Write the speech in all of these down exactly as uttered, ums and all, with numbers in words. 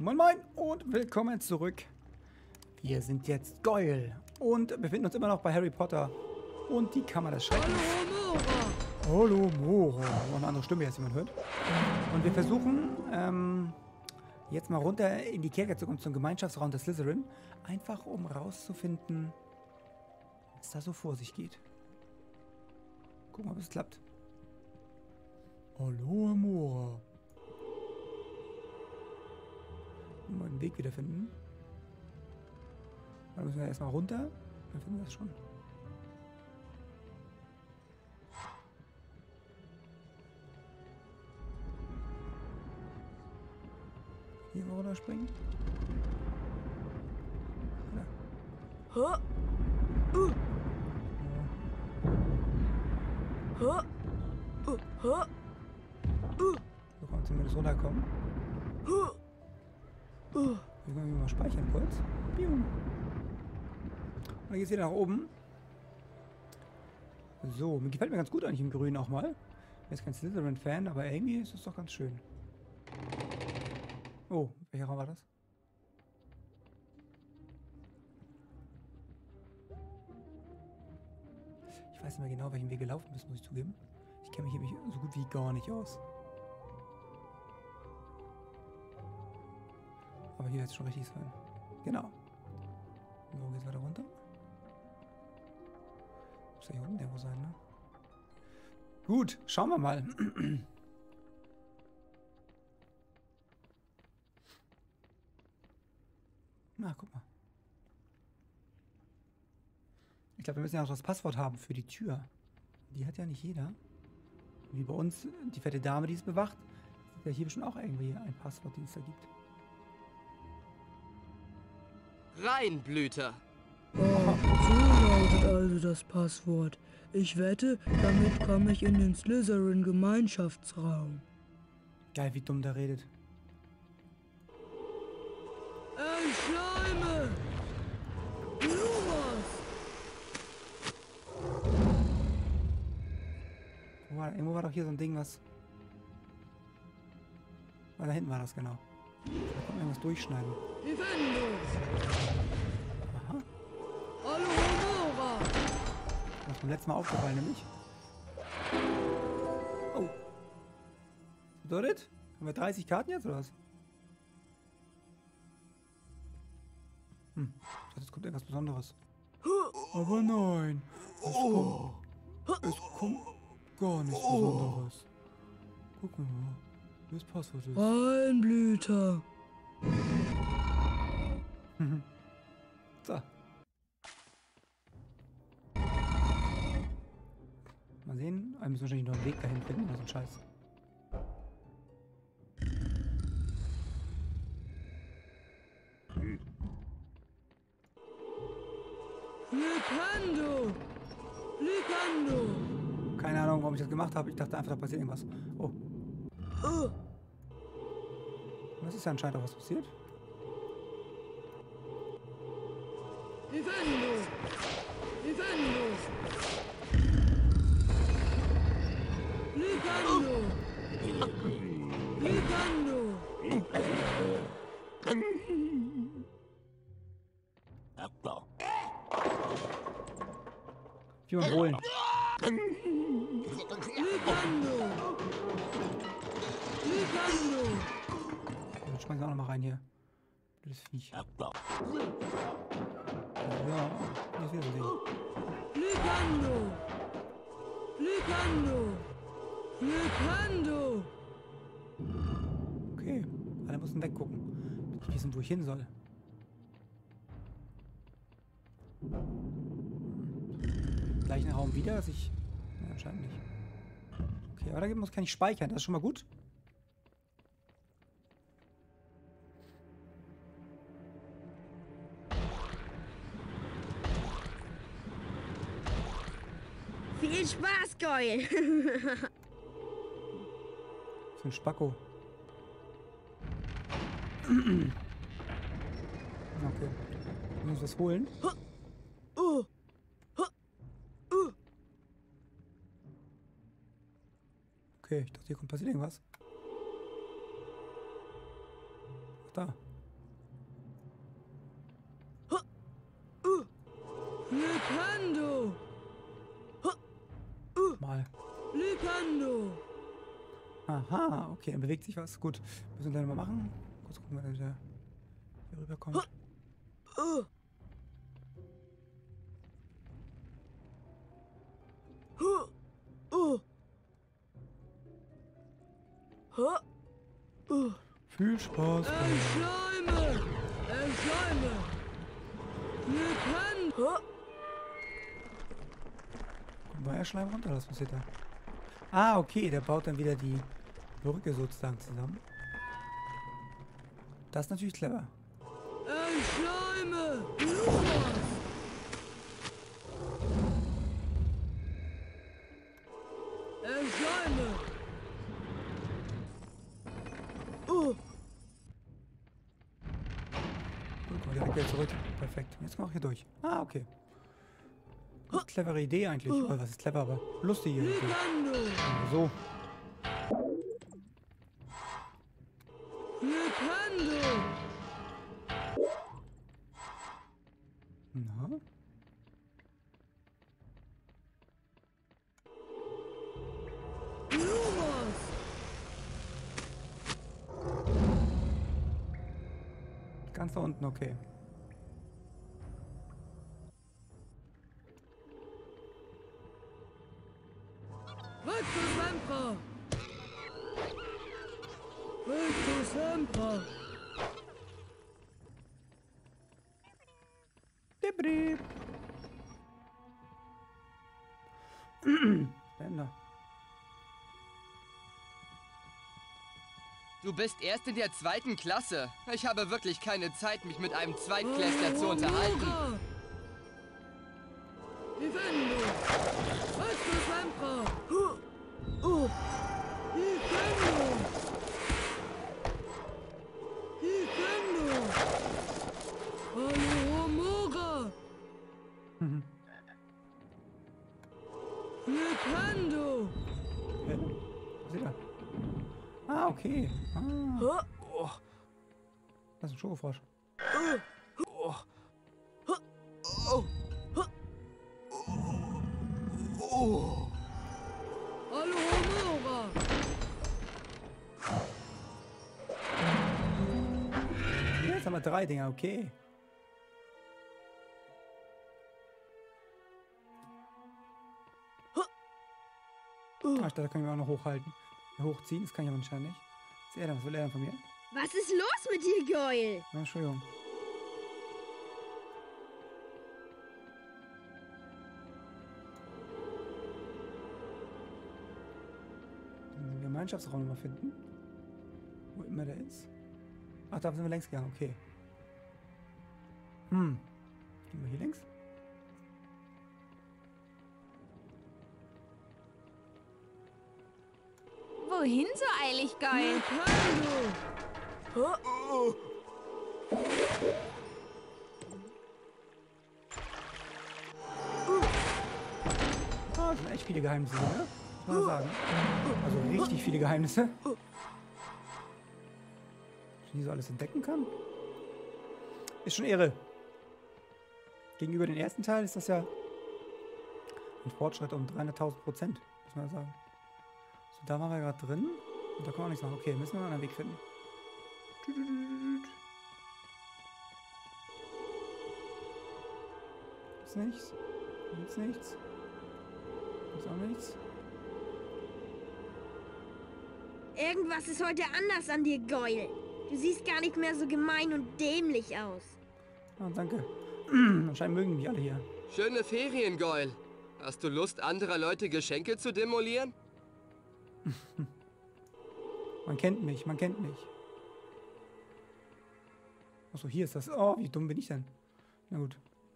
Moin Moin und willkommen zurück. Wir sind jetzt Goyle und befinden uns immer noch bei Harry Potter und die Kammer des Schreckens. Hallo Mora. Noch eine andere Stimme, jetzt jemand hört. Und wir versuchen ähm, jetzt mal runter in die Kerker zu kommen, zum Gemeinschaftsraum der Slytherin. Einfach um rauszufinden, was da so vor sich geht. Gucken, ob es klappt. Hallo Mora. Mal den Weg wiederfinden. Dann müssen wir erstmal runter. Dann finden wir das schon. Hier runter springen. Ja. Huh? Uh. Huh? Uh. Huh? Uh. So kann man zumindest runterkommen. Huh? Uh. Wir können mal speichern kurz. Piu. Und dann geht's wieder nach oben. So, mir gefällt mir ganz gut eigentlich im Grün auch mal. Ich bin jetzt kein Slytherin-Fan, aber irgendwie ist es doch ganz schön. Oh, welcher Raum war das? Ich weiß nicht mehr genau, welchen Weg gelaufen bist, muss ich zugeben. Ich kenne mich hier so gut wie gar nicht aus. Aber hier wird es schon richtig sein. Genau. Wo geht's weiter runter? Muss ja hier unten irgendwo sein, ne? Gut, schauen wir mal. Na, guck mal. Ich glaube, wir müssen ja auch das Passwort haben für die Tür. Die hat ja nicht jeder. Wie bei uns, die fette Dame, die es bewacht, ist ja hier bestimmt auch irgendwie ein Passwort, den es da gibt. Reinblüter. Oh, so lautet also das Passwort. Ich wette, damit komme ich in den Slytherin-Gemeinschaftsraum. Geil, wie dumm der redet. Ey, Schleime! Lumas! Wo war, irgendwo war doch hier so ein Ding, was... Ah, da hinten war das, genau. Da kann man irgendwas durchschneiden. Defendo! Aha. Hallo, Homora! Das ist beim letzten Mal aufgefallen, nämlich. Oh. Was bedeutet? Haben wir dreißig Karten jetzt, oder was? Hm. Ich dachte, jetzt kommt irgendwas Besonderes. Aber nein. Es kommt, es kommt gar nichts Besonderes. Guck mal, wie das Passwort ist. Reinblüter! So. Mal sehen. Wir müssen wahrscheinlich noch einen Weg dahin finden oder so ein Scheiß. Flipendo! Flipendo! Keine Ahnung, warum ich das gemacht habe. Ich dachte einfach, da passiert irgendwas. Oh. Uh. Das ist ja anscheinend auch was passiert. Defendo! Defendo! Flipendo! Flipendo! Wie beim Holen. Flipendo! Flipendo! Jetzt schmeißen wir auch noch mal rein hier. Das Viech. Ja, hier ist wieder so ein Ding. Flipendo! Flipendo! Flipendo! Okay, alle müssen weggucken. Ich wissen, wo ich hin soll. Gleichen Raum wieder, dass ich... Ja, anscheinend nicht. Okay, aber da muss kann ich speichern. Das ist schon mal gut. Viel Spaß, Goyle. So ein Spacko. Okay. Ich muss was holen. Okay, ich dachte, hier kommt passiert irgendwas. Ach, da. mal. Flipendo. Aha, okay, dann bewegt sich was. Gut, müssen wir dann mal machen. Kurz gucken, wenn der hier rüberkommt. Uh. Huh. Uh. Huh. Uh. Viel Spaß. Ey, Schleime. Ey, Schleime. Flipendo. Huh. War er Schleim runter? Was passiert da? Ah, okay, der baut dann wieder die Brücke sozusagen zusammen. Das ist natürlich clever. Ey, Schleime. Ey, Schleime. Uh. Gut, komm direkt wieder zurück. Perfekt. Jetzt komm auch hier durch. Ah, okay. Gut, clevere Idee eigentlich. Oh, was ist clever, aber lustige Idee. So. Flipendo. Na? Lumos. Ganz da unten, okay. Recto sempre. Recto sempre. Dibri. Bänder. Du bist erst in der zweiten Klasse. Ich habe wirklich keine Zeit, mich mit einem Zweitklässler zu unterhalten. Vivendo. Recto sempre. Uh. Uh. Vivendo. Vivendo. Hallo, Mora. Mhm. Flipendo. Hä? Was ist da? Ah, okay. Ah, Huh. Oh, das ist ein Schokofrosch. Uh. oh, Oh. oh. Hallo, Mora. Jetzt haben wir drei Dinger, okay. Uh. Ah, ich dachte, da können wir auch noch hochhalten. Hochziehen, das kann ich aber anscheinend nicht. Was ist er denn? Was will er denn von mir? Was ist los mit dir, Goyle? Oh, Entschuldigung. Den Gemeinschaftsraum mal finden. Wo immer der ist. Ach, da sind wir längs gegangen, okay. Hm. Gehen wir hier längs? Wohin so eilig, Goyle? Flipendo. Huh. Ah, das sind echt viele Geheimnisse, ne? Muss man sagen. Also richtig viele Geheimnisse. Die so alles entdecken kann. Ist schon irre. Gegenüber dem ersten Teil ist das ja ein Fortschritt um dreihunderttausend Prozent, muss man sagen. So, da waren wir gerade drin. Und da kann man auch nichts machen. Okay, müssen wir einen anderen Weg finden. Gibt's nichts? Gibt's nichts? Gibt's auch nichts? Irgendwas ist heute anders an dir, Goyle. Du siehst gar nicht mehr so gemein und dämlich aus. Ah, danke. Anscheinend mögen die mich alle hier. Schöne Ferien, Goyle. Hast du Lust, anderer Leute Geschenke zu demolieren? Man kennt mich, man kennt mich. Achso, hier ist das. Oh, wie dumm bin ich denn? Na gut.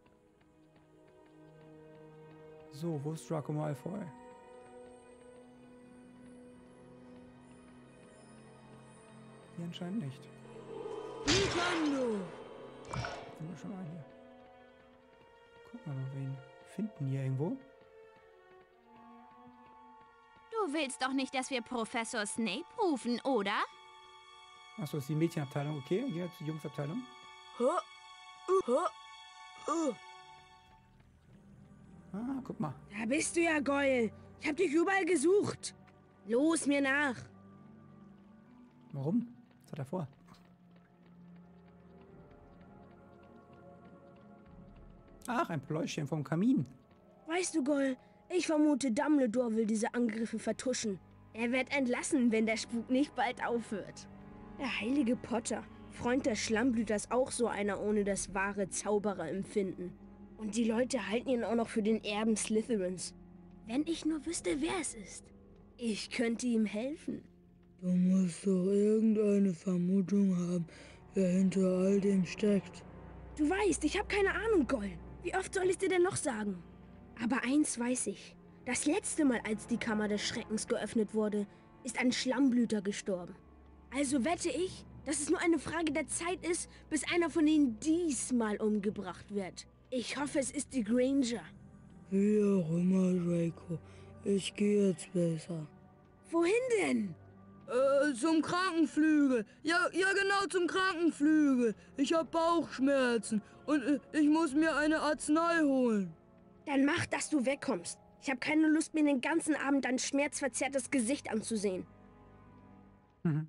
So, wo ist Draco Malfoy? Hier anscheinend nicht. Flipendo. Sind wir schon mal hier. Gucken wir mal, wen finden hier irgendwo. Du willst doch nicht, dass wir Professor Snape rufen, oder? Achso, ist die Mädchenabteilung. Okay, dann gehen wir zur Jungsabteilung. Huh. Uh. Huh. Uh. Ah, guck mal. Da bist du ja, Goyle. Ich hab dich überall gesucht. Los, mir nach. Warum? Was hat er vor? Ach, ein Pläuschchen vom Kamin. Weißt du, Goyle, ich vermute, Dumbledore will diese Angriffe vertuschen. Er wird entlassen, wenn der Spuk nicht bald aufhört. Der heilige Potter, Freund des Schlammblüters, auch so einer ohne das wahre Zaubererempfinden. Und die Leute halten ihn auch noch für den Erben Slytherins. Wenn ich nur wüsste, wer es ist. Ich könnte ihm helfen. Du musst doch irgendeine Vermutung haben, wer hinter all dem steckt. Du weißt, ich habe keine Ahnung, Goyle. Wie oft soll ich dir denn noch sagen? Aber eins weiß ich. Das letzte Mal, als die Kammer des Schreckens geöffnet wurde, ist ein Schlammblüter gestorben. Also wette ich, dass es nur eine Frage der Zeit ist, bis einer von ihnen diesmal umgebracht wird. Ich hoffe, es ist die Granger. Wie auch immer, Draco. Ich gehe jetzt besser. Wohin denn? Äh, zum Krankenflügel. Ja, ja genau, zum Krankenflügel. Ich hab Bauchschmerzen und äh, ich muss mir eine Arznei holen. Dann mach, dass du wegkommst. Ich habe keine Lust, mir den ganzen Abend dein schmerzverzerrtes Gesicht anzusehen. Mhm.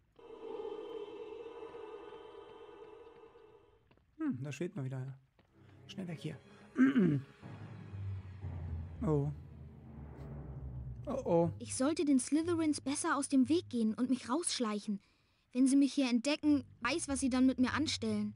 Hm, da steht mal wieder. Schnell weg hier. Oh. Oh oh. Ich sollte den Slytherins besser aus dem Weg gehen und mich rausschleichen. Wenn sie mich hier entdecken, weiß, was sie dann mit mir anstellen.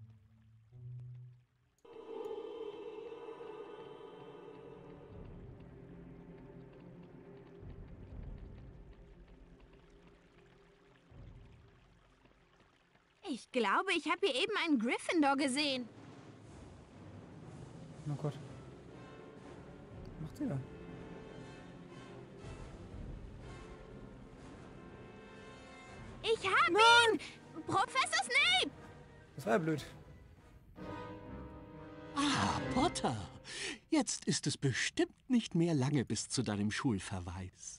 Ich glaube, ich habe hier eben einen Gryffindor gesehen. Oh Gott. Was macht sie da? Ich hab ihn! Professor Snape! Das war ja blöd. Ah, Potter. Jetzt ist es bestimmt nicht mehr lange bis zu deinem Schulverweis.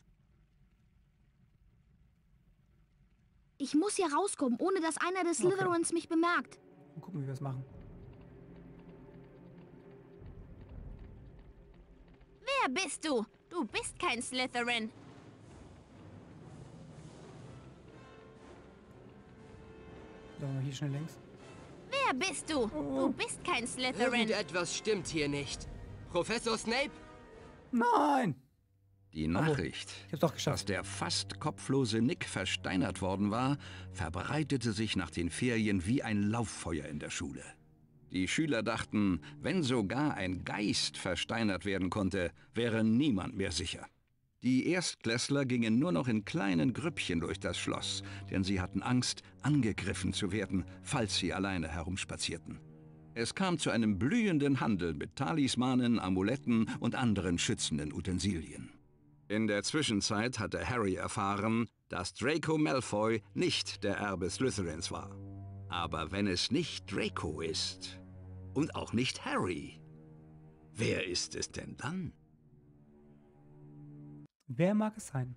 Ich muss hier rauskommen, ohne dass einer der Slytherins mich bemerkt. Mal gucken, wie wir es machen. Wer bist du? Du bist kein Slytherin. Sagen wir hier schnell längs. Wer bist du? Du bist kein Slytherin. Irgendetwas stimmt hier nicht. Professor Snape? Nein! Die Nachricht, Ich hab's doch geschafft. dass der fast kopflose Nick versteinert worden war, verbreitete sich nach den Ferien wie ein Lauffeuer in der Schule. Die Schüler dachten, wenn sogar ein Geist versteinert werden konnte, wäre niemand mehr sicher. Die Erstklässler gingen nur noch in kleinen Grüppchen durch das Schloss, denn sie hatten Angst, angegriffen zu werden, falls sie alleine herumspazierten. Es kam zu einem blühenden Handel mit Talismanen, Amuletten und anderen schützenden Utensilien. In der Zwischenzeit hatte Harry erfahren, dass Draco Malfoy nicht der Erbe Slytherins war. Aber wenn es nicht Draco ist und auch nicht Harry, wer ist es denn dann? Wer mag es sein?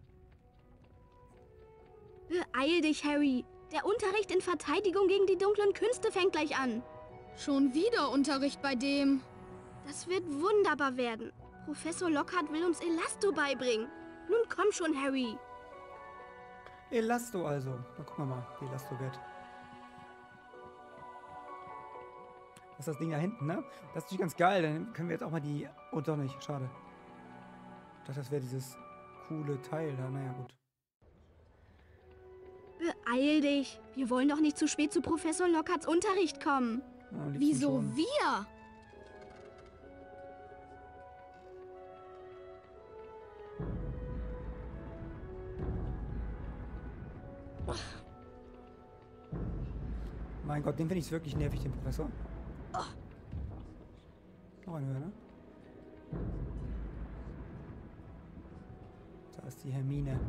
Beeil dich, Harry. Der Unterricht in Verteidigung gegen die dunklen Künste fängt gleich an. Schon wieder Unterricht bei dem. Das wird wunderbar werden. Professor Lockhart will uns Elasto beibringen. Nun komm schon, Harry. Elasto also. Na, gucken wir mal, wie Elasto wird. Das ist das Ding da hinten, ne? Das ist natürlich ganz geil. Dann können wir jetzt auch mal die... Oh, doch nicht. Schade. Ich dachte, das wäre dieses coole Teil da. Naja, gut. Beeil dich. Wir wollen doch nicht zu spät zu Professor Lockharts Unterricht kommen. Ja, am liebsten Wieso schon. wir? Mein Gott, den finde ich wirklich nervig, den Professor. Noch ein höher, ne? Da ist die Hermine.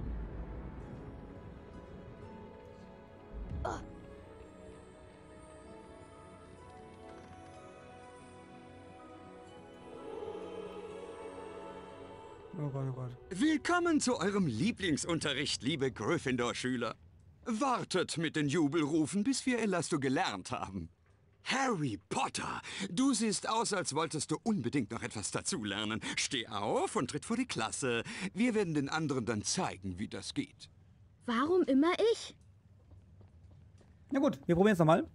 Oh Gott, oh Gott. Willkommen zu eurem Lieblingsunterricht, liebe Gryffindor-Schüler. Wartet mit den Jubelrufen, bis wir Elasto gelernt haben. Harry Potter, du siehst aus, als wolltest du unbedingt noch etwas dazulernen. Steh auf und tritt vor die Klasse. Wir werden den anderen dann zeigen, wie das geht. Warum immer ich? Na gut, wir probieren es nochmal.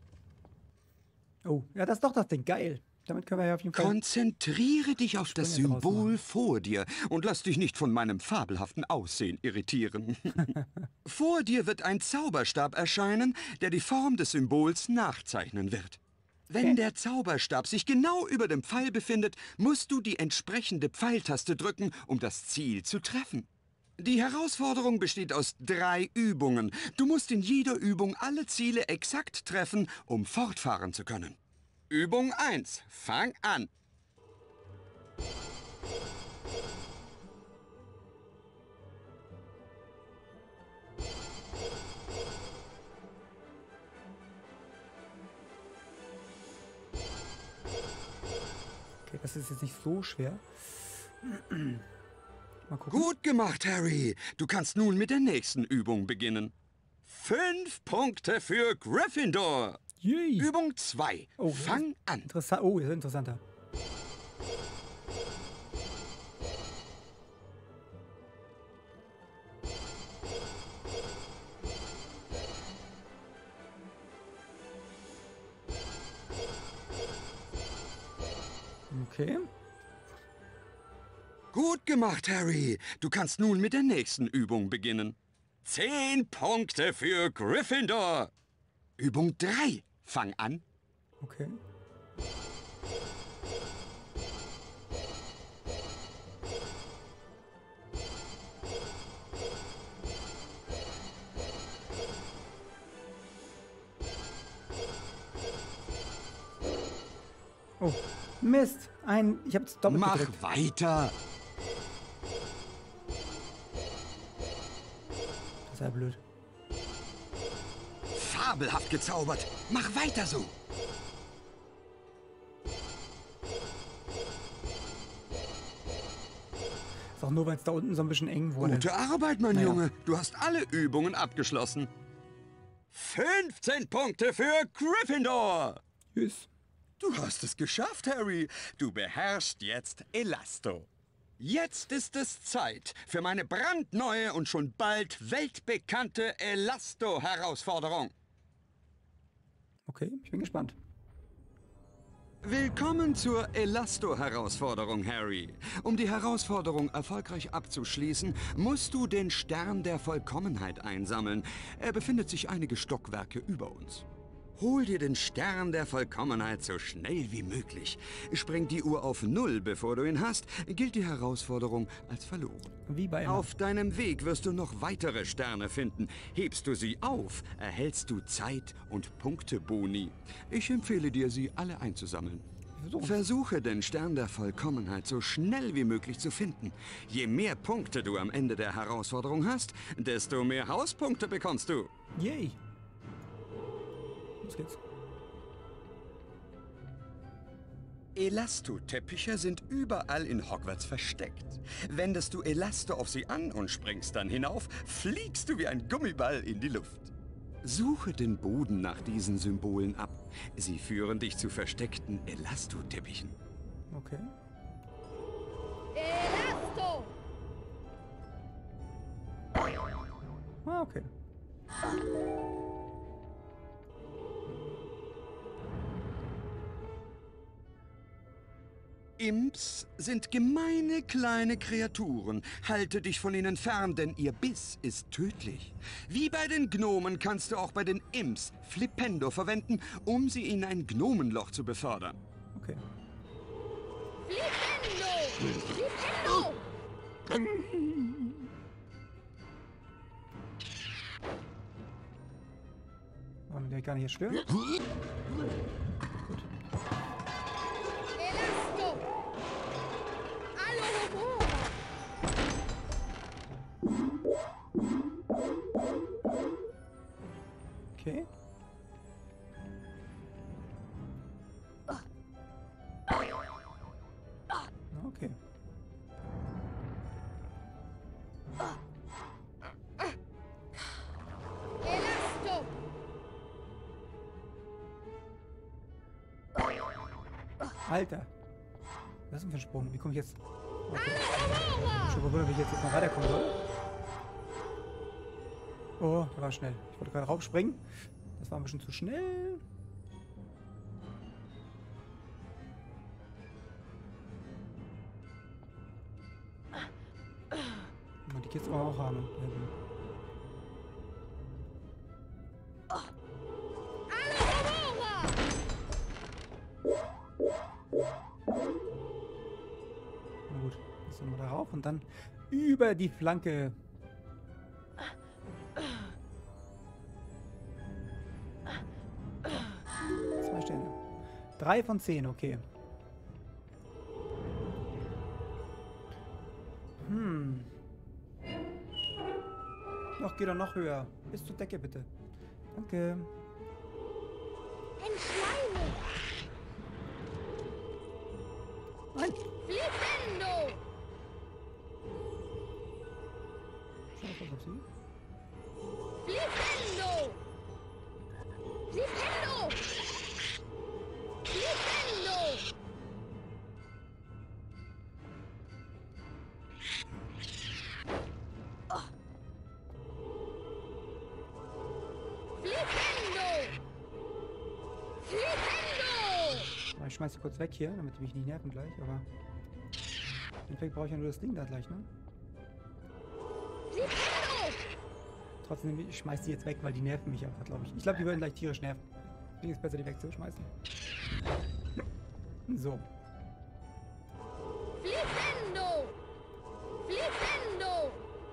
Oh, ja, das ist doch das Ding. Geil. Damit können wir ja auf jeden Fall... Konzentriere dich auf das Sprünge draus Symbol machen. vor dir und lass dich nicht von meinem fabelhaften Aussehen irritieren. Vor dir wird ein Zauberstab erscheinen, der die Form des Symbols nachzeichnen wird. Wenn Okay. der Zauberstab sich genau über dem Pfeil befindet, musst du die entsprechende Pfeiltaste drücken, um das Ziel zu treffen. Die Herausforderung besteht aus drei Übungen. Du musst in jeder Übung alle Ziele exakt treffen, um fortfahren zu können. Übung eins. Fang an. Okay, das ist jetzt nicht so schwer. Mal gucken. Gut gemacht, Harry. Du kannst nun mit der nächsten Übung beginnen. Fünf Punkte für Gryffindor. Yay. Übung zwei. Oh, Fang an. Interessant. Oh, das ist interessanter. Okay. Gut gemacht, Harry. Du kannst nun mit der nächsten Übung beginnen. Zehn Punkte für Gryffindor. Übung drei. Fang an. Okay. Oh, Mist. Ein, ich hab's doppelt Mach gedrückt. weiter. Das ist ja blöd. Fabelhaft gezaubert. Mach weiter so. Ist auch nur, weil es da unten so ein bisschen eng wurde. Gute Arbeit, mein Naja. Junge. Du hast alle Übungen abgeschlossen. fünfzehn Punkte für Gryffindor. Tschüss. Du hast es geschafft, Harry. Du beherrschst jetzt Elasto. Jetzt ist es Zeit für meine brandneue und schon bald weltbekannte Elasto-Herausforderung. Okay, ich bin gespannt. Willkommen zur Elasto-Herausforderung, Harry. Um die Herausforderung erfolgreich abzuschließen, musst du den Stern der Vollkommenheit einsammeln. Er befindet sich einige Stockwerke über uns. Hol dir den Stern der Vollkommenheit so schnell wie möglich. Springt die Uhr auf Null, bevor du ihn hast, gilt die Herausforderung als verloren. Wie bei immer. Auf deinem Weg wirst du noch weitere Sterne finden. Hebst du sie auf, erhältst du Zeit- und Punkteboni. Ich empfehle dir, sie alle einzusammeln. Versuchen. Versuche den Stern der Vollkommenheit so schnell wie möglich zu finden. Je mehr Punkte du am Ende der Herausforderung hast, desto mehr Hauspunkte bekommst du. Yay. Los geht's. Elastoteppiche sind überall in Hogwarts versteckt. Wendest du Elasto auf sie an und springst dann hinauf, fliegst du wie ein Gummiball in die Luft. Suche den Boden nach diesen Symbolen ab. Sie führen dich zu versteckten Elastoteppichen. Okay. Elasto! Ah, okay. Imps sind gemeine kleine Kreaturen. Halte dich von ihnen fern, denn ihr Biss ist tödlich. Wie bei den Gnomen kannst du auch bei den Imps Flipendo verwenden, um sie in ein Gnomenloch zu befördern. Okay. Flipendo! Flipendo! Wollen wir gar nicht hier stören? Elasto! Alohomora! Okay. Okay. Elasto! Alter. Was ist denn für ein Sprung? Wie komme ich jetzt... Okay. Schon mal wundern, wie ich jetzt, jetzt noch weiterkommen soll. Oh, der war schnell. Ich wollte gerade raufspringen. Das war ein bisschen zu schnell. Die Kids wollen wir auch haben. Na gut, jetzt sind wir da rauf und dann über die Flanke. Zwei Sterne. Drei von zehn, okay. Hm. Noch, geh doch noch höher. Bis zur Decke, bitte. Danke. Ein Schleime. Nein. Flipendo. Schau was auf sie. Flipendo. Flipendo. Flipendo. Ich schmeiß sie kurz weg hier, damit die mich nicht nerven gleich, aber... Im Endeffekt brauche ich ja nur das Ding da gleich, ne? Trotzdem, ich schmeiß die jetzt weg, weil die nerven mich einfach, glaube ich. Ich glaube, die würden gleich tierisch nerven. Deswegen ist es besser, die wegzuschmeißen. So. Flipendo! Flipendo!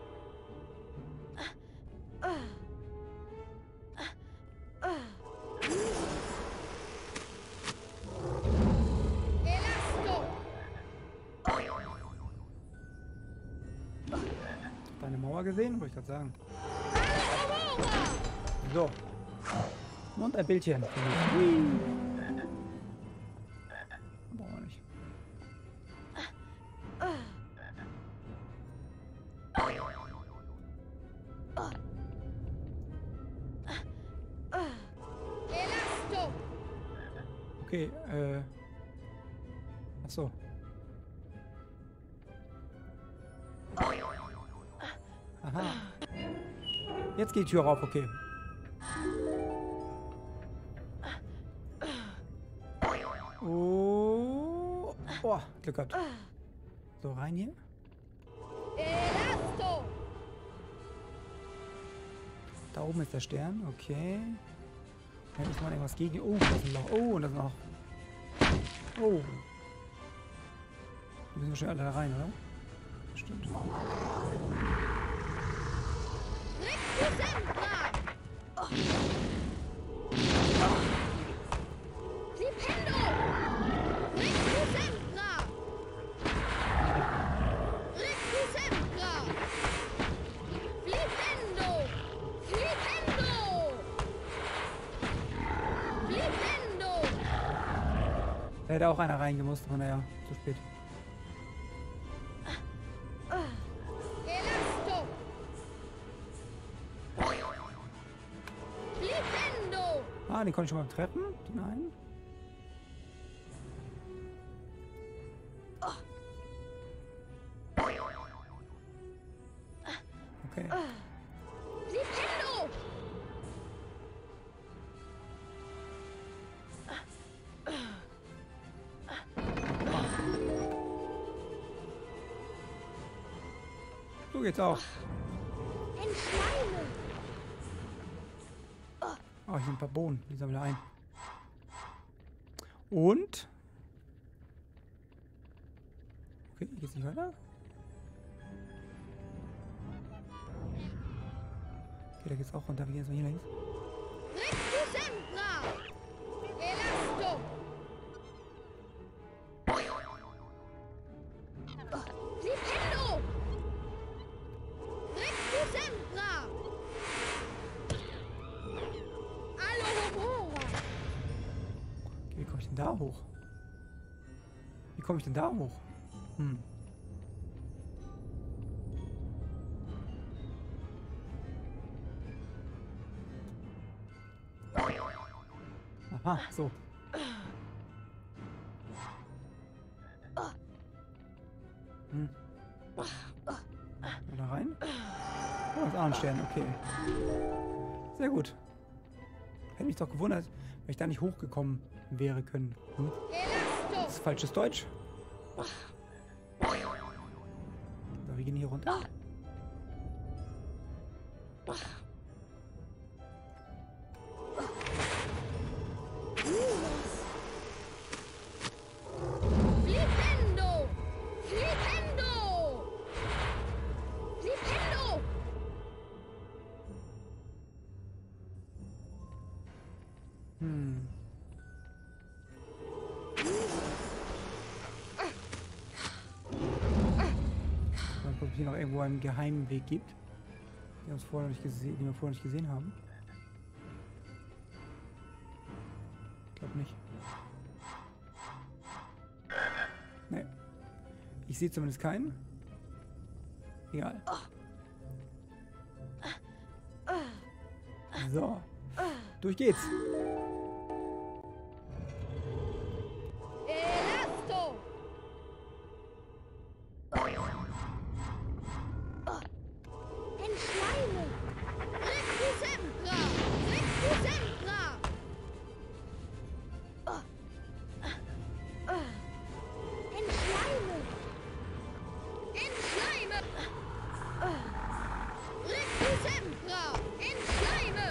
Deine Mauer gesehen? Wollte ich gerade sagen. So. Und ein Bildchen. Brauchen wir nicht. Okay, äh. Ach so. Aha. Jetzt geht die Tür auf, okay. Oh. Oh, Glück gehabt. So, rein hier. Da oben ist der Stern, okay. Da ist mal irgendwas gegen. Oh, das ist ein Loch. Oh, und das ist noch. Oh. Die müssen wir schon alle da rein, oder? Stimmt. Da hätte auch einer reingemusst, aber naja, zu spät. Ah, den konnte ich schon mal treffen. Den einen. Okay. So geht's auch. Ein Schleime. Oh, hier sind ein paar Bohnen. Die sammeln wir ein. Und? Okay, hier geht's nicht weiter. Okay, da geht's auch runter. Wir gehen jetzt mal hier längs. Wie komme ich denn da hoch? Wie komme ich denn da hoch? Hm. Aha, so. Drachenstern, okay. Sehr gut. Hätte mich doch gewundert, wenn ich da nicht hochgekommen wäre können. Hm? Das ist falsches Deutsch. So, wir gehen hier runter. Flipendo! Flipendo! Flipendo! Hm. Mal gucken, ob es hier noch irgendwo einen geheimen Weg gibt, den wir, uns vorher nicht gesehen, den wir vorher nicht gesehen haben. Ich glaube nicht. Nee. Ich sehe zumindest keinen. Egal. So. Durch geht's. Elasto! Entschleime! Rectusempra! Rectusempra! Entschleime! Entschleime! Rectusempra! Entschleime!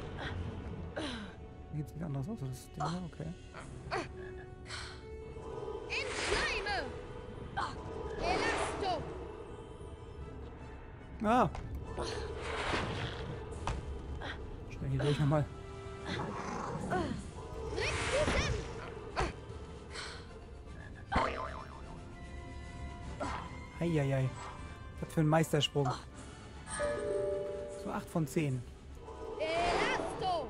Hier sieht anders aus als das Ding, okay. Entschleime! Elasto! Ah! Schnell hier durch nochmal. Heieiei. Was für ein Meistersprung. So acht von zehn. Elasto!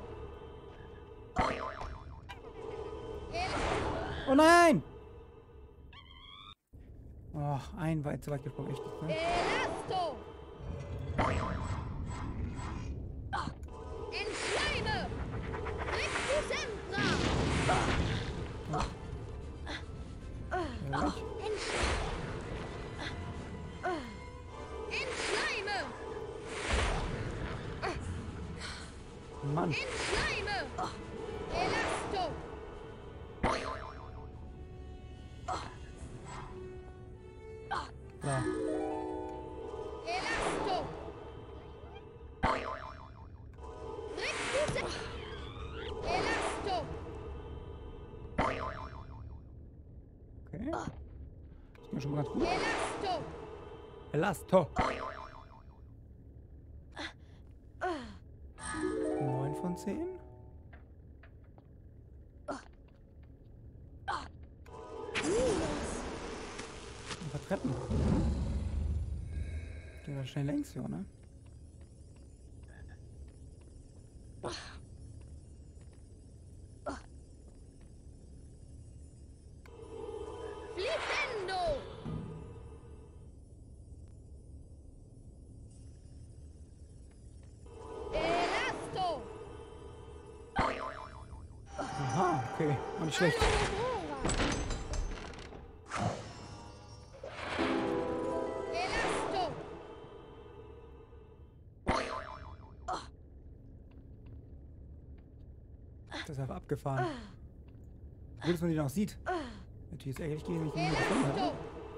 Oh nein! Oh, ein weit zu weit gesprungen, echt nicht, ne? Elasto! Entschleime! Rectusempra! Ja, weg. Entschleime! Mann. Entschleime! Elasto! So. Elasto! Rectusempra! Elasto! Okay. Das ist mir schon mal ganz gut. Elasto! Elasto. neun von zehn. Ein paar Treppen. Gehen wir schnell längs, ja, ne? Flipendo! Elasto! Aha, okay. War nicht schlecht. Elasto! Das ist einfach abgefahren. Gut, dass man die noch sieht. Natürlich ist ärgerlich gewesen, wenn ich die nicht gefunden hätte.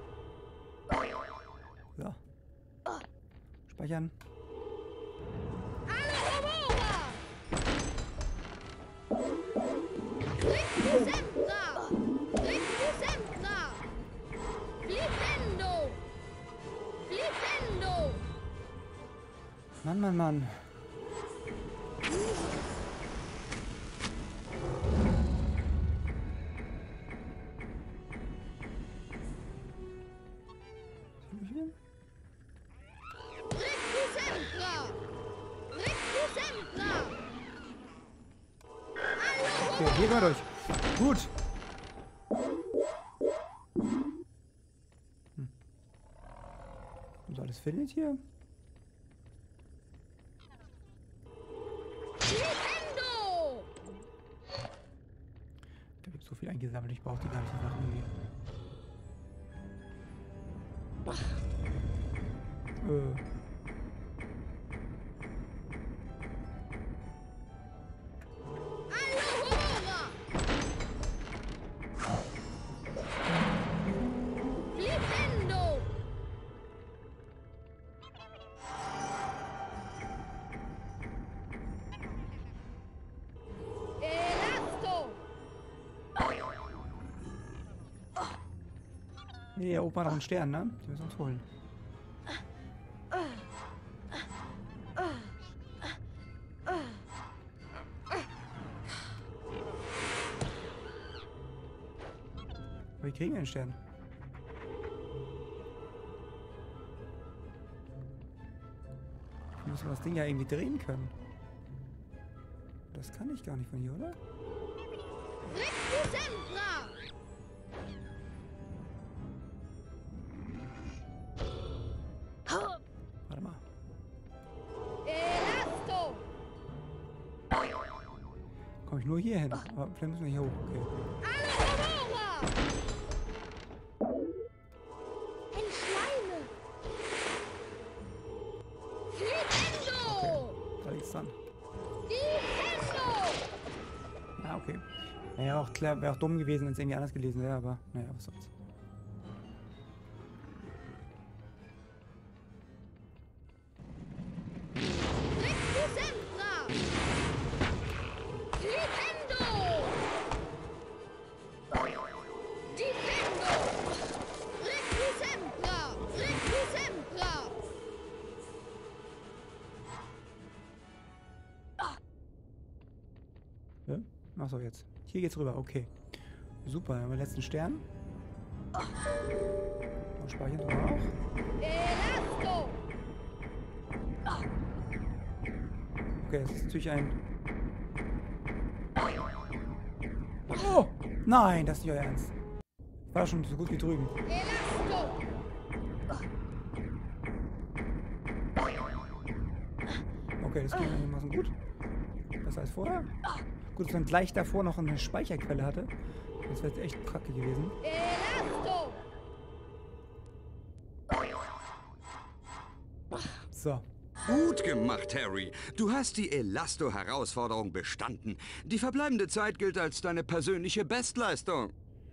So. Speichern. Alohomora! Rectusempra! Rectusempra! Flipendo! Flipendo! Mann, Mann, Mann. Rectusempra! Rectusempra! Okay, hier gehen wir durch. Gut. Hm. Und alles findet hier? Flipendo! Da gibt es so viel eingesammelt, ich brauche die ganzen Sachen irgendwie. Äh. Hier oben war noch ein Stern, ne? Den müssen wir uns holen. Aber wie kriegen wir den Stern? Wir müssen das Ding ja irgendwie drehen können. Das kann ich gar nicht von hier, oder? Warte mal. Elasto! Komme ich nur hier hin? Aber vielleicht müssen wir hier hoch. Okay. Ein Schleime! Flipendo! Da liegt's dran. Defendo! Ja, okay. Naja, auch klar, wäre auch dumm gewesen, wenn es irgendwie anders gelesen wäre, aber naja, was soll's. Recusempra! Flipendo! Defendo! Recusempra! Recusempra! Ja? Achso, jetzt. Hier geht's rüber, okay. Super, dann haben wir den letzten Stern. Und speichern tun wir auch. Elasto! Okay, das ist natürlich ein... Oh! Nein, das ist nicht euer Ernst. War schon so gut wie drüben. Elasto! Okay, das ging einigermaßen gut. Besser als vorher. Gut, dass man gleich davor noch eine Speicherquelle hatte. Das wäre jetzt echt kacke gewesen. Elasto! So. Gut gemacht, Harry. Du hast die Elasto-Herausforderung bestanden. Die verbleibende Zeit gilt als deine persönliche Bestleistung.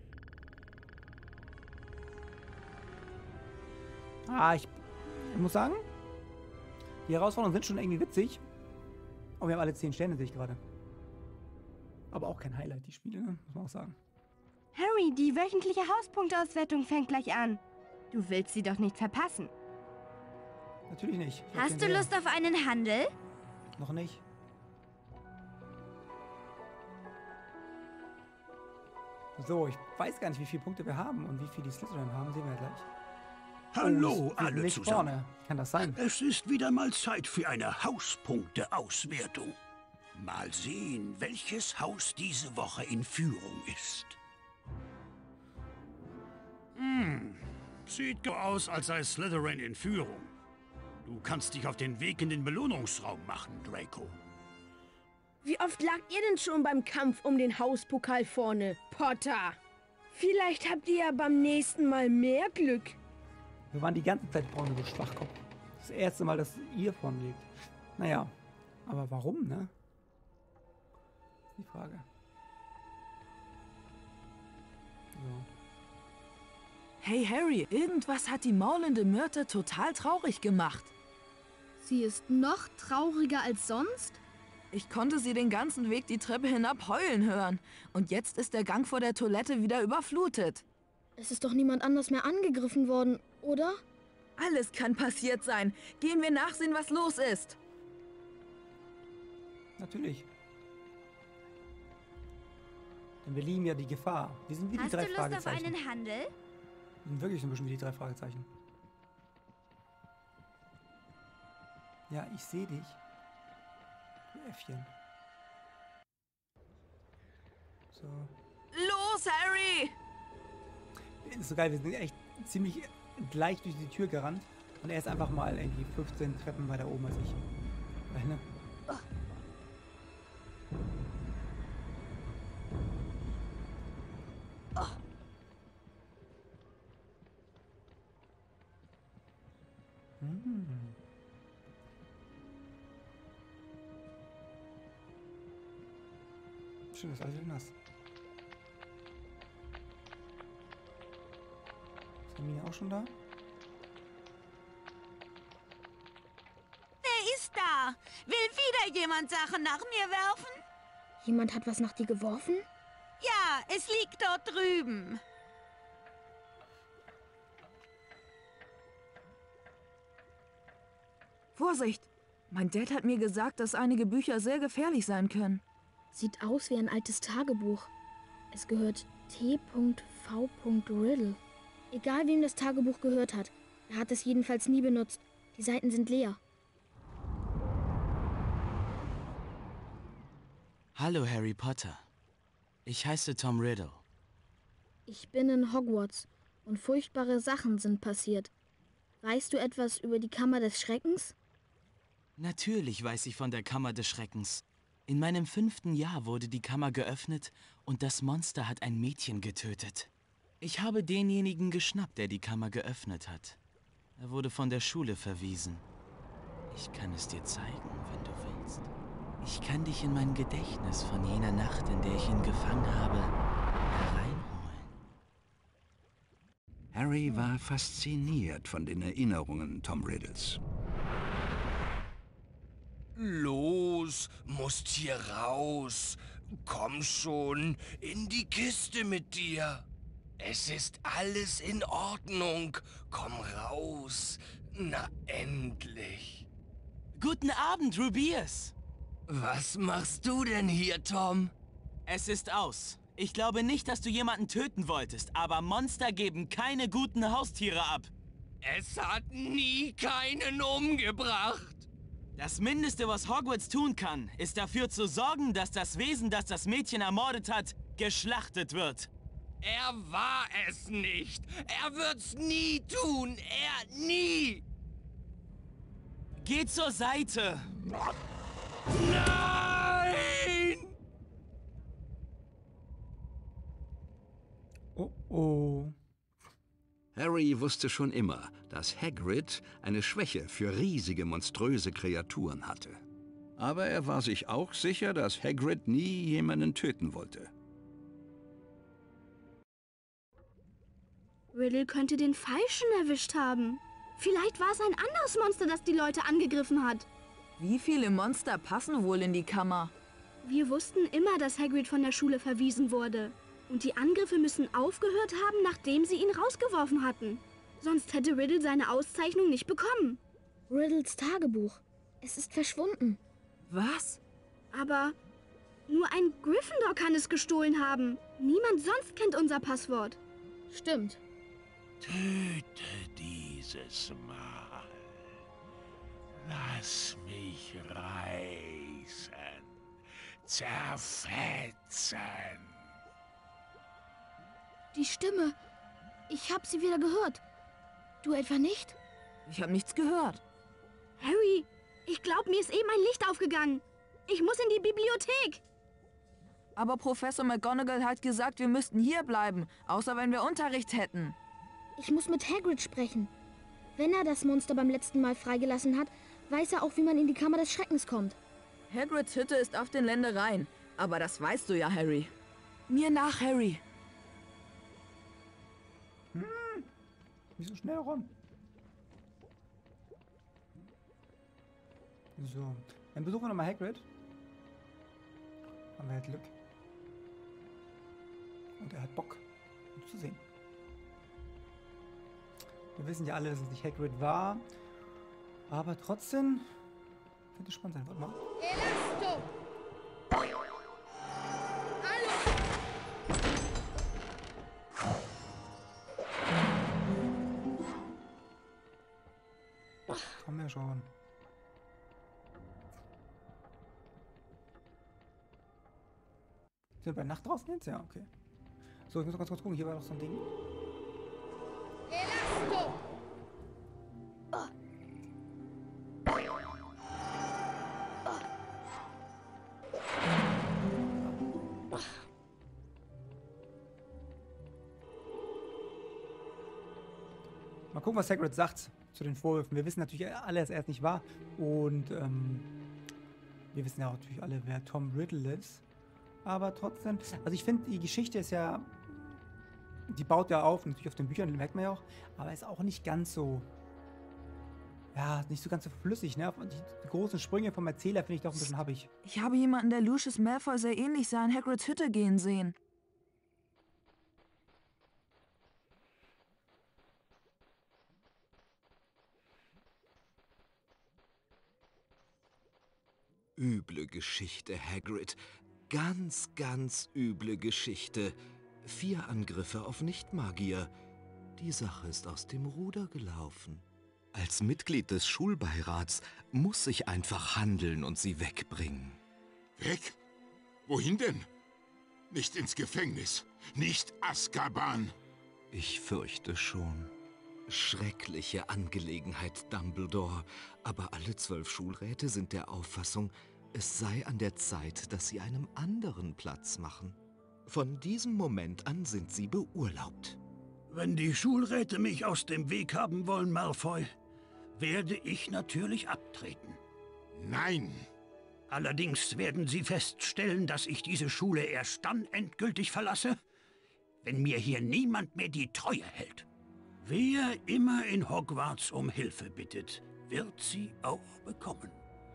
Ah, ich, ich muss sagen, die Herausforderungen sind schon irgendwie witzig. Aber wir haben alle zehn Sterne, sehe ich gerade. Aber auch kein Highlight, die Spiele, ne? Muss man auch sagen. Harry, die wöchentliche Hauspunkteauswertung fängt gleich an. Du willst sie doch nicht verpassen. Natürlich nicht. Ich Hast du Lust auf einen Handel? Noch nicht. So, ich weiß gar nicht, wie viele Punkte wir haben und wie viele die Slytherin haben, sehen wir ja gleich. Hallo, Oh, wir sind alle nicht zusammen. vorne. Kann das sein? Es ist wieder mal Zeit für eine Hauspunkteauswertung. Mal sehen, welches Haus diese Woche in Führung ist. Hm, sieht so aus, als sei Slytherin in Führung. Du kannst dich auf den Weg in den Belohnungsraum machen, Draco. Wie oft lagt ihr denn schon beim Kampf um den Hauspokal vorne, Potter? Vielleicht habt ihr ja beim nächsten Mal mehr Glück. Wir waren die ganze Zeit vorne, so Schwachkopf. Das erste Mal, dass ihr vorne liegt. Naja, aber warum, ne? Die Frage. So. Hey Harry, irgendwas hat die maulende Myrte total traurig gemacht. Sie ist noch trauriger als sonst? Ich konnte sie den ganzen Weg die Treppe hinab heulen hören. Und jetzt ist der Gang vor der Toilette wieder überflutet. Es ist doch niemand anders mehr angegriffen worden, oder? Alles kann passiert sein. Gehen wir nachsehen, was los ist. Natürlich. Denn wir lieben ja die Gefahr. Die sind wie die Hast drei du Lust auf Fragezeichen. einen Handel? Die sind wirklich so ein bisschen wie die drei Fragezeichen. Ja, ich sehe dich. Du Äffchen. So. Los, Harry! Ist so geil, wir sind echt ziemlich gleich durch die Tür gerannt. Und er ist einfach mal irgendwie fünfzehn Treppen weiter oben als ich. Weil, ne? Hm. Schön, ist alles wieder nass. Ist Hermine auch schon da? Wer ist da? Will wieder jemand Sachen nach mir werfen? Jemand hat was nach dir geworfen? Ja, es liegt dort drüben. Vorsicht! Mein Dad hat mir gesagt, dass einige Bücher sehr gefährlich sein können. Sieht aus wie ein altes Tagebuch. Es gehört T V Riddle. Egal wem das Tagebuch gehört hat, er hat es jedenfalls nie benutzt. Die Seiten sind leer. Hallo Harry Potter. Ich heiße Tom Riddle. Ich bin in Hogwarts und furchtbare Sachen sind passiert. Weißt du etwas über die Kammer des Schreckens? Natürlich weiß ich von der Kammer des Schreckens. In meinem fünften Jahr wurde die Kammer geöffnet und das Monster hat ein Mädchen getötet. Ich habe denjenigen geschnappt, der die Kammer geöffnet hat. Er wurde von der Schule verwiesen. Ich kann es dir zeigen, wenn du willst. Ich kann dich in mein Gedächtnis von jener Nacht, in der ich ihn gefangen habe, hereinholen. Harry war fasziniert von den Erinnerungen Tom Riddles. Los, musst hier raus. Komm schon, in die Kiste mit dir. Es ist alles in Ordnung. Komm raus. Na, endlich. Guten Abend, Rubius. Was machst du denn hier, Tom? Es ist aus. Ich glaube nicht, dass du jemanden töten wolltest, aber Monster geben keine guten Haustiere ab. Es hat nie keinen umgebracht. Das Mindeste, was Hogwarts tun kann, ist dafür zu sorgen, dass das Wesen, das das Mädchen ermordet hat, geschlachtet wird. Er war es nicht. Er wird's nie tun. Er nie. Geh zur Seite. Nein! Oh oh. Harry wusste schon immer, dass Hagrid eine Schwäche für riesige, monströse Kreaturen hatte. Aber er war sich auch sicher, dass Hagrid nie jemanden töten wollte. Riddle könnte den Falschen erwischt haben. Vielleicht war es ein anderes Monster, das die Leute angegriffen hat. Wie viele Monster passen wohl in die Kammer? Wir wussten immer, dass Hagrid von der Schule verwiesen wurde. Und die Angriffe müssen aufgehört haben, nachdem sie ihn rausgeworfen hatten. Sonst hätte Riddle seine Auszeichnung nicht bekommen. Riddles Tagebuch. Es ist verschwunden. Was? Aber nur ein Gryffindor kann es gestohlen haben. Niemand sonst kennt unser Passwort. Stimmt. Töte dieses Mal. Lass mich reißen. Zerfetzen. Die Stimme. Ich hab sie wieder gehört. Du etwa nicht? Ich hab nichts gehört. Harry, ich glaube, mir ist eben ein Licht aufgegangen. Ich muss in die Bibliothek. Aber Professor McGonagall hat gesagt, wir müssten hier bleiben, außer wenn wir Unterricht hätten. Ich muss mit Hagrid sprechen. Wenn er das Monster beim letzten Mal freigelassen hat, weiß er auch, wie man in die Kammer des Schreckens kommt. Hagrids Hütte ist auf den Ländereien. Aber das weißt du ja, Harry. Mir nach, Harry. Hm, nicht so schnell rum. So, dann besuchen wir nochmal Hagrid. Haben wir halt Glück. Und er hat Bock, uns zu sehen. Wir wissen ja alle, dass es nicht Hagrid war. Aber trotzdem könnte es spannend sein. Warte mal. Elasto! Komm her schon. Sind wir bei Nacht draußen jetzt? Ja, okay. So, ich muss noch ganz kurz gucken. Hier war noch so ein Ding. Elasto! Mal gucken, was Hagrid sagt zu den Vorwürfen. Wir wissen natürlich alle, dass er es nicht war. Und ähm, wir wissen ja auch natürlich alle, wer Tom Riddle ist. Aber trotzdem, also ich finde, die Geschichte ist ja, die baut ja auf, natürlich auf den Büchern, merkt man ja auch, aber ist auch nicht ganz so, ja, nicht so ganz so flüssig, ne? Die, die großen Sprünge vom Erzähler finde ich doch ein bisschen happig. Ich habe jemanden, der Lucius Malfoy sehr ähnlich sah, in Hagrids Hütte gehen sehen. üble Geschichte, Hagrid. Ganz, ganz üble Geschichte. Vier Angriffe auf Nichtmagier. Die Sache ist aus dem Ruder gelaufen. Als Mitglied des Schulbeirats muss ich einfach handeln und sie wegbringen. Weg? Wohin denn? Nicht ins Gefängnis. Nicht Azkaban. Ich fürchte schon. Schreckliche Angelegenheit, Dumbledore. Aber alle zwölf Schulräte sind der Auffassung, es sei an der Zeit, dass sie einem anderen Platz machen. Von diesem Moment an sind sie beurlaubt. Wenn die Schulräte mich aus dem Weg haben wollen, Malfoy, werde ich natürlich abtreten. Nein! Allerdings werden sie feststellen, dass ich diese Schule erst dann endgültig verlasse, wenn mir hier niemand mehr die Treue hält. Wer immer in Hogwarts um Hilfe bittet, wird sie auch bekommen.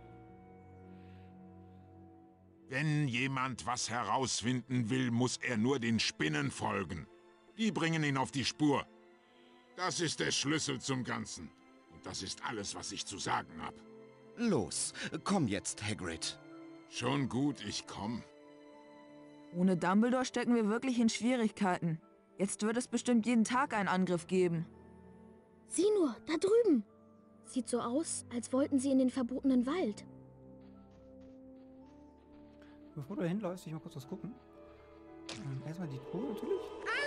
Wenn jemand was herausfinden will, muss er nur den Spinnen folgen. Die bringen ihn auf die Spur. Das ist der Schlüssel zum Ganzen. Und das ist alles, was ich zu sagen habe. Los, komm jetzt, Hagrid. Schon gut, ich komm. Ohne Dumbledore stecken wir wirklich in Schwierigkeiten. Jetzt wird es bestimmt jeden Tag einen Angriff geben. Sieh nur, da drüben. Sieht so aus, als wollten sie in den verbotenen Wald. Bevor du hinläufst, will ich mal kurz was gucken. Ähm, erstmal die Truhe natürlich.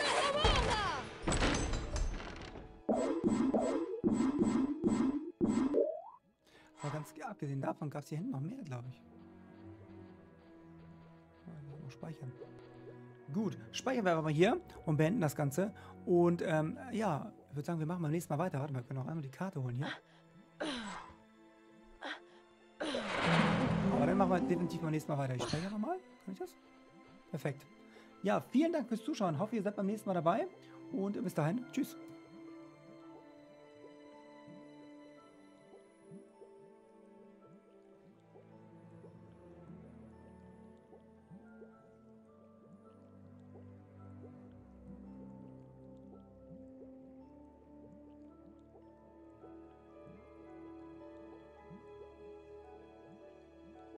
Aber ganz abgesehen davon gab es hier hinten noch mehr, glaube ich. Mal speichern. Gut, speichern wir aber mal hier und beenden das Ganze. Und ähm, ja, ich würde sagen, wir machen beim nächsten Mal weiter. Warte mal, wir können auch einmal die Karte holen hier. Aber dann machen wir definitiv beim nächsten Mal weiter. Ich speichere nochmal. Kann ich das? Perfekt. Ja, vielen Dank fürs Zuschauen. Hoffe, ihr seid beim nächsten Mal dabei. Und bis dahin, tschüss.